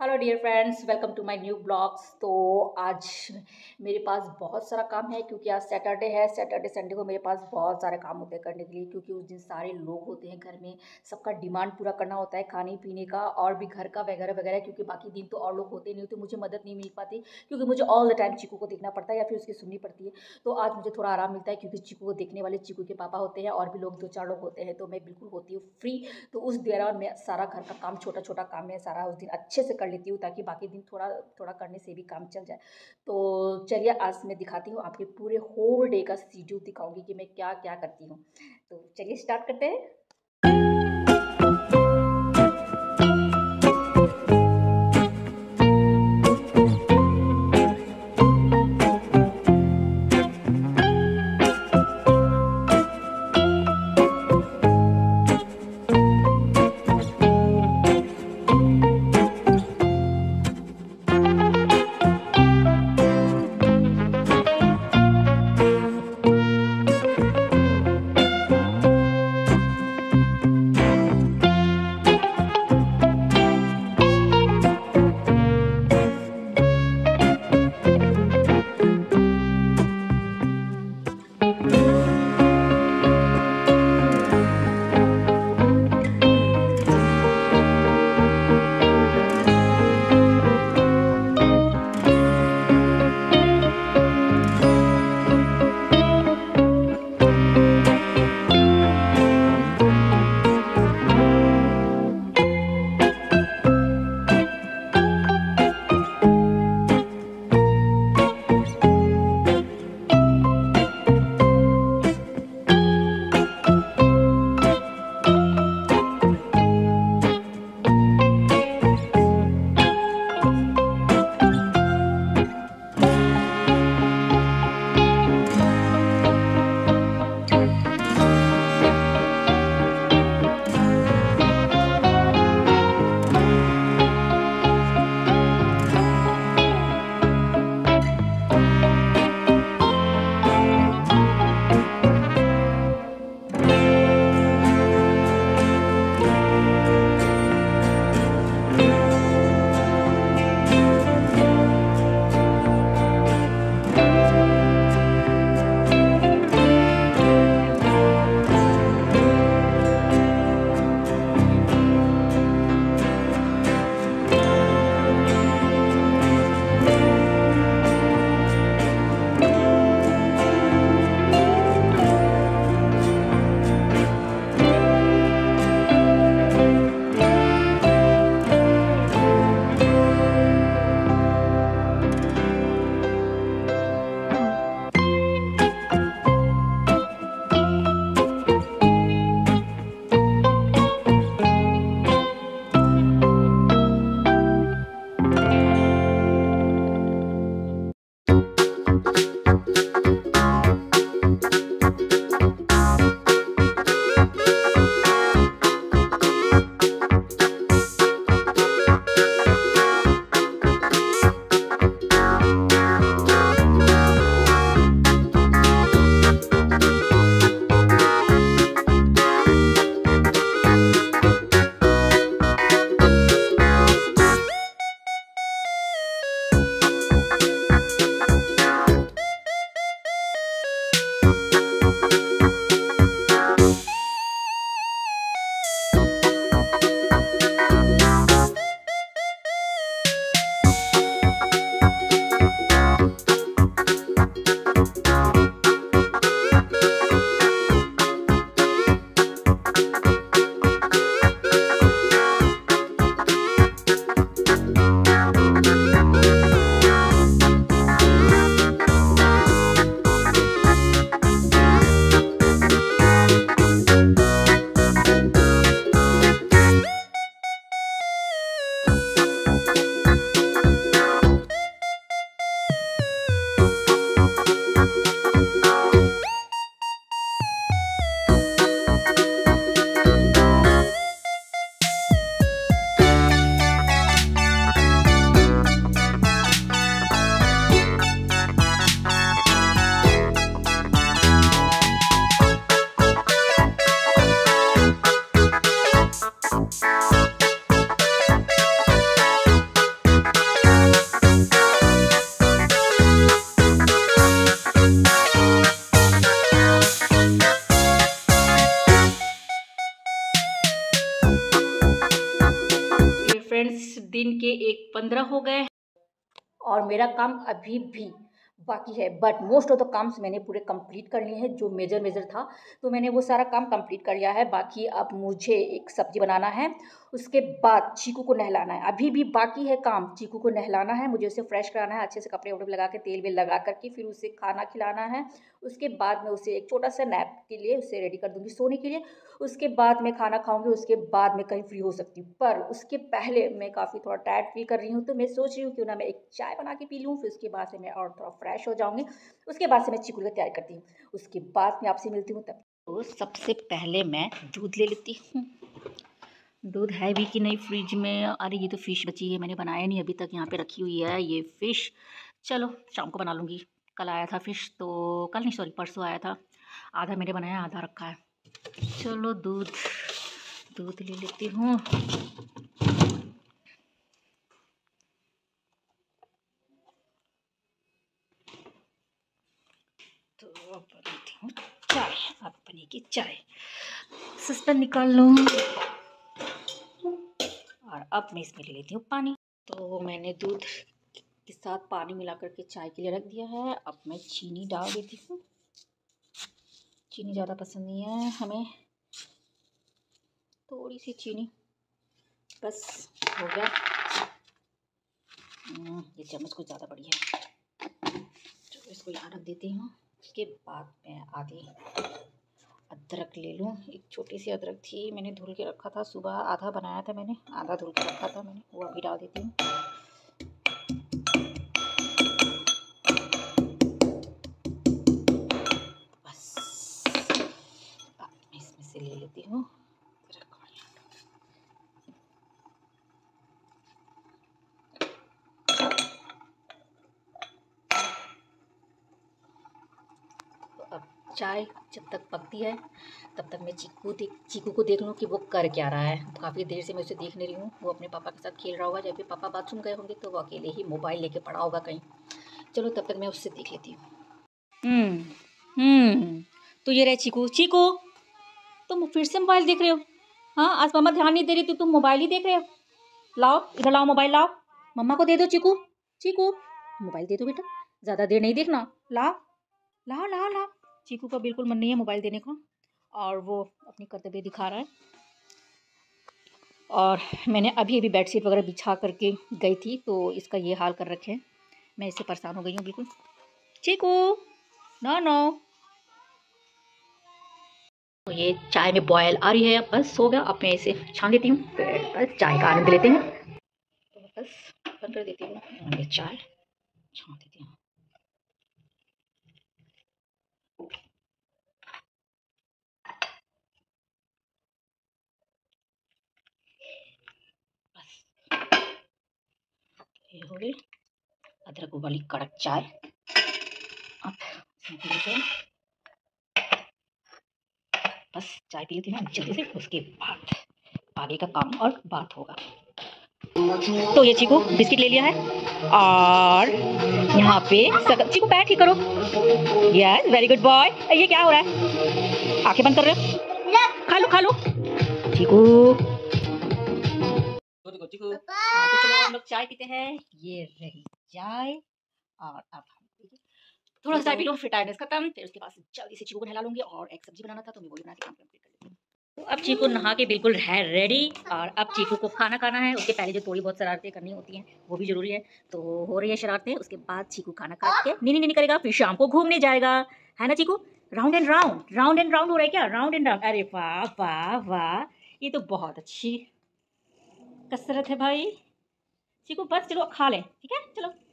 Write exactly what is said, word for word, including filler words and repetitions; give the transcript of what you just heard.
Hello dear friends, welcome to my new blogs. तो आज मेरे पास बहुत सारा काम है क्योंकि आज सैटरडे है। सैटरडे संडे को मेरे पास बहुत सारे काम होते हैं करने के लिए, क्योंकि उस दिन सारे लोग होते हैं घर में, सबका डिमांड पूरा करना होता है खाने पीने का और भी घर का वगैरह वगैरह। क्योंकि बाकी दिन तो और लोग होते नहीं होते, मुझे मदद नहीं मिल पाती क्योंकि मुझे ऑल द टाइम चीकू को देखना पड़ता है या फिर उसकी सुननी पड़ती है। तो आज मुझे थोड़ा आराम मिलता है क्योंकि चीकू को देखने वाले चीकू के पापा होते हैं और भी लोग दो चार लोग होते हैं, तो मैं बिल्कुल होती हूँ फ्री। तो उस दौरान मैं सारा घर का काम, छोटा छोटा काम मैं सारा उस दिन अच्छे से कर लेती हूँ ताकि बाकी दिन थोड़ा थोड़ा करने से भी काम चल जाए। तो चलिए आज मैं दिखाती हूँ आपके पूरे होल डे का शेड्यूल दिखाऊंगी कि मैं क्या क्या करती हूँ। तो चलिए स्टार्ट करते हैं। फ्रेंड्स, दिन के एक पंद्रह हो गए और मेरा काम अभी भी बाकी है, बट मोस्ट ऑफ द काम्स मैंने पूरे कंप्लीट कर लिए हैं। जो मेजर मेजर था तो मैंने वो सारा काम कंप्लीट कर लिया है। बाकी अब मुझे एक सब्जी बनाना है, उसके बाद चीकू को नहलाना है। अभी भी बाकी है काम, चीकू को नहलाना है, मुझे उसे फ्रेश कराना है, अच्छे से कपड़े वपड़े लगा के तेल वेल लगा करके फिर उसे खाना खिलाना है। उसके बाद मैं उसे एक छोटा सा नैप के लिए उसे रेडी कर दूँगी सोने के लिए। उसके बाद मैं खाना खाऊँगी, उसके बाद मैं कहीं फ्री हो सकती हूँ। पर उसके पहले मैं काफ़ी थोड़ा टायर्ड फ़ील कर रही हूँ, तो मैं सोच रही हूँ क्यों ना मैं एक चाय बना के पी लूँ, फिर उसके बाद से मैं और थोड़ा फ्रेश हो जाऊँगी। उसके बाद से मैं चिकू की तैयारी करती हूँ। उसके बाद मैं आपसे मिलती हूँ तब। तो सबसे पहले मैं दूध ले लेती हूँ। दूध है भी कि नहीं फ्रिज में। अरे ये तो फ़िश बची है, मैंने बनाया नहीं अभी तक, यहाँ पे रखी हुई है ये फ़िश। चलो शाम को बना लूँगी। कल आया था फ़िश, तो कल नहीं सॉरी परसों आया था। आधा मैंने बनाया, आधा रखा है। चलो दूध दूध ले लेती हूँ। तो अब बनाती हूँ चाय। अब बनेगी चाय। सस्पेन निकाल लूँ और अब मैं इसमें ले लेती हूँ पानी। तो मैंने दूध के साथ पानी मिला करके चाय के लिए रख दिया है। अब मैं चीनी डाल देती हूँ। चीनी ज़्यादा पसंद नहीं है हमें, थोड़ी सी चीनी बस हो गया। ये चम्मच कुछ ज़्यादा बड़ी है, तो इसको यहाँ रख देती हूँ। उसके बाद मैं आधी अदरक ले लूँ। एक छोटी सी अदरक थी, मैंने धुल के रखा था, सुबह आधा बनाया था मैंने, आधा धुल के रखा था मैंने, वो अभी डाल देती हूँ। बस अब मैं इसमें से ले लेती हूँ। अब चाय जब तक पकती है तब तक मैं चीकू देख चीकू को देख लूँ कि वो कर क्या रहा है। काफ़ी देर से मैं उसे देख नहीं रही हूँ। वो अपने पापा के साथ खेल रहा होगा, जब भी पापा बाथरूम गए होंगे तो वो अकेले ही मोबाइल लेके पड़ा होगा कहीं। चलो तब तक मैं उससे देख लेती हूँ। हम्म हम्म तो ये रहे चीकू। चीकू तुम फिर से मोबाइल देख रहे हो? हाँ, आज मम्मा ध्यान नहीं दे रही थी, तुम मोबाइल ही देख रहे हो। लाओ इधर, लाओ मोबाइल, लाओ मम्मा को दे दो। चीकू चीकू मोबाइल दे दो बेटा, ज़्यादा देर नहीं देखना। लाओ लाओ लाओ लाओ। चीकू का बिल्कुल मन नहीं है मोबाइल देने का और वो अपनी कर्तव्य दिखा रहा है। और मैंने अभी अभी बेडशीट वगैरह बिछा करके गई थी तो इसका ये हाल कर रखे हैं। मैं इससे परेशान हो गई हूँ बिल्कुल। Chiku no no. तो ये चाय में बॉयल आ रही है, बस हो गया। अब मैं इसे छान देती हूँ, फिर बस चाय का आनंद लेते हैं। तो बस बंद कर देती हूँ, ये चाय छान देती हूँ। ये हो गई अदरक वाली कड़क चाय। अब बस चाय पी लेती हूँ जल्दी से, उसके बाद आगे का काम और बात होगा। तो ये चीकू बिस्किट ले लिया है और यहाँ पे चीकू पैर ठीक करो। Yes very good boy. ये क्या हो रहा है? आंखें बंद कर रहे हो? खा लो खा लो चीकू। चीकू हाँ, तो चलो हम लोग चाय पीते हैं। ये रही चाय और अब हम थोड़ा सा चाय पी लो, फिर टाइमनेस खत्म। फिर उसके बाद जल्दी से चीकू को नहला लूंगी और एक सब्जी बनाना था तो मैं वही बना के काम कंप्लीट कर लेती हूँ। तो अब चीकू नहा के बिल्कुल है रेडी और अब चीकू को खाना खाना है। उसके पहले जो थोड़ी बहुत शरारतें करनी होती हैं वो भी जरूरी है, तो हो रही है शरारतें। उसके बाद चीकू खाना खा के नीनी नीनी करेगा, फिर शाम को घूमने जाएगा, है ना Chiku? Round and round round and round हो रहा है क्या? Round and round. अरे वाह वाह वाह, ये तो बहुत अच्छी कसरत है भाई। चीकू बस चलो खा लें, ठीक है चलो।